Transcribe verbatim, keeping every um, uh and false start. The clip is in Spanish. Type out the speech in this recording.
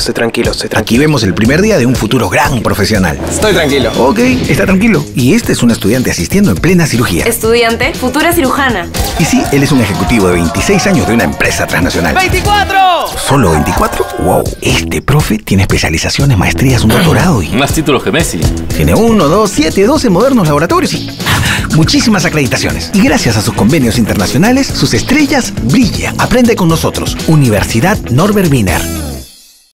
estoy tranquilo, estoy tranquilo. Aquí vemos el primer día de un futuro gran profesional. Estoy tranquilo. Ok, está tranquilo. Y este es un estudiante asistiendo en plena cirugía. Estudiante, futura cirujana. Y sí, él es un ejecutivo de veintiséis años de una empresa transnacional. ¡veinticuatro! ¿Solo veinticuatro? ¡Wow! Este profe tiene especializaciones, maestrías, un doctorado y... Más títulos que Messi. Tiene uno, dos, siete, doce modernos laboratorios y... muchísimas acreditaciones. Y gracias a sus convenios internacionales, sus estrellas brillan. Aprende con nosotros. Universidad Norbert Wiener.